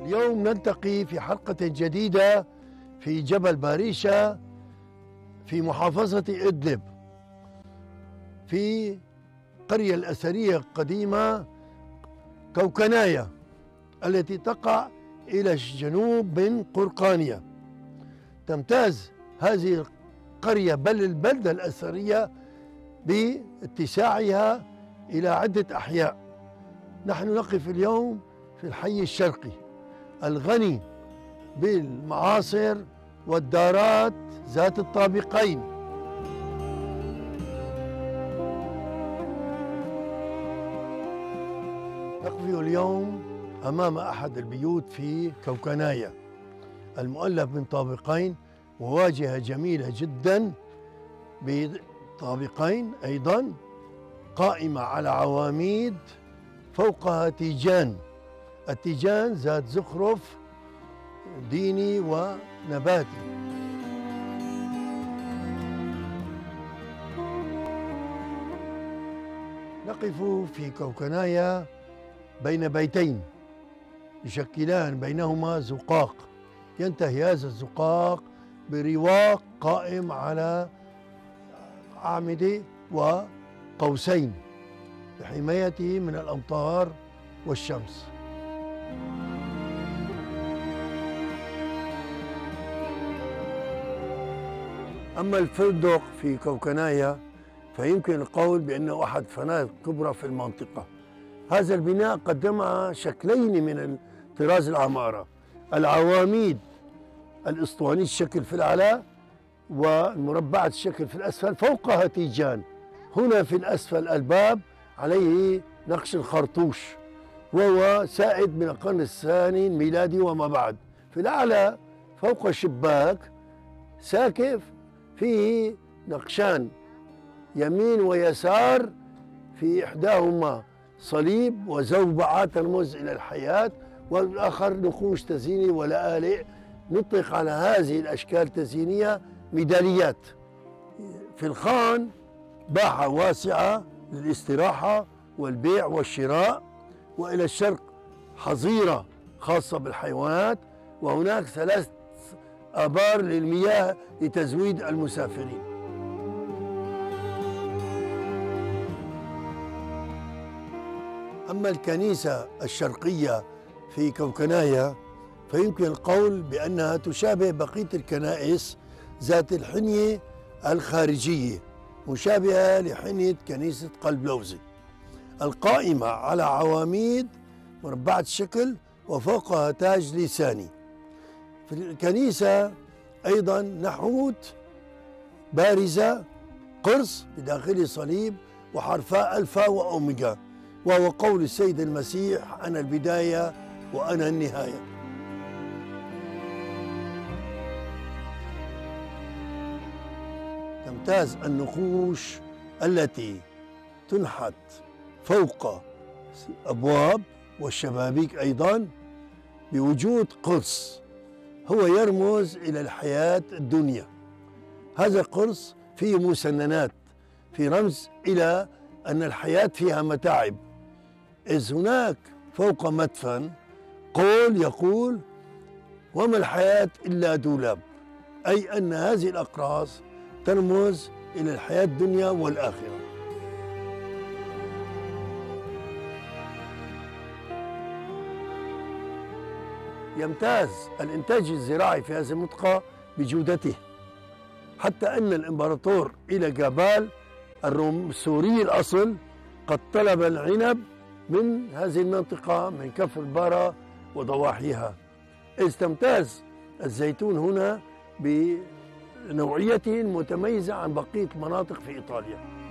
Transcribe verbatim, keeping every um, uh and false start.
اليوم نلتقي في حلقة جديدة في جبل باريشة في محافظة إدلب، في قرية الأثرية القديمة كوكنايا التي تقع إلى الجنوب من قرقانيا. تمتاز هذه القرية بل البلدة الأثرية باتساعها إلى عدة أحياء. نحن نقف اليوم في الحي الشرقي الغني بالمعاصر والدارات ذات الطابقين. نقف اليوم أمام أحد البيوت في كوكنايا المؤلف من طابقين، وواجهة جميلة جدا بطابقين أيضا قائمة على عواميد فوقها تيجان. التيجان ذات زخرف ديني ونباتي. نقف في كوكنايا بين بيتين يشكلان بينهما زقاق، ينتهي هذا الزقاق برواق قائم على أعمدة وقوسين لحمايته من الأمطار والشمس. أما الفندق في كوكنايا فيمكن القول بأنه أحد فنادق كبرى في المنطقة. هذا البناء قدم شكلين من طراز العمارة: العواميد الأسطوانية الشكل في الأعلى والمربعة الشكل في الأسفل، فوقها تيجان. هنا في الأسفل الباب عليه نقش الخرطوش وهو سائد من القرن الثاني الميلادي وما بعد. في الأعلى فوق شباك ساكف فيه نقشان يمين ويسار، في إحداهما صليب وزوبعة ترمز إلى الحياة، والآخر نقوش تزييني ولآلئ نطلق على هذه الأشكال التزيينية ميداليات. في الخان باحة واسعة للاستراحة والبيع والشراء، وإلى الشرق حظيرة خاصة بالحيوانات، وهناك ثلاث آبار للمياه لتزويد المسافرين. أما الكنيسة الشرقية في كوكنايا فيمكن القول بأنها تشابه بقية الكنائس ذات الحنية الخارجية، مشابهة لحنية كنيسة قلب لوزي القائمة على عواميد مربعة الشكل وفوقها تاج لساني. في الكنيسة أيضا نحوت بارزة قرص بداخله صليب وحرفاء ألفا وأوميجا، وهو قول السيد المسيح: أنا البداية وأنا النهاية. تمتاز النقوش التي تنحت فوق أبواب والشبابيك أيضا بوجود قرص هو يرمز إلى الحياة الدنيا. هذا القرص فيه مسننات في رمز إلى أن الحياة فيها متاعب، إذ هناك فوق مدفن قول يقول: وما الحياة إلا دولاب، أي أن هذه الأقراص ترمز إلى الحياة الدنيا والآخرة. يمتاز الإنتاج الزراعي في هذه المنطقة بجودته، حتى أن الإمبراطور إلى جابال الروم السوري الأصل قد طلب العنب من هذه المنطقة من كفر بارا وضواحيها، إذ تمتاز الزيتون هنا بنوعيته متميزة عن بقية مناطق في إيطاليا.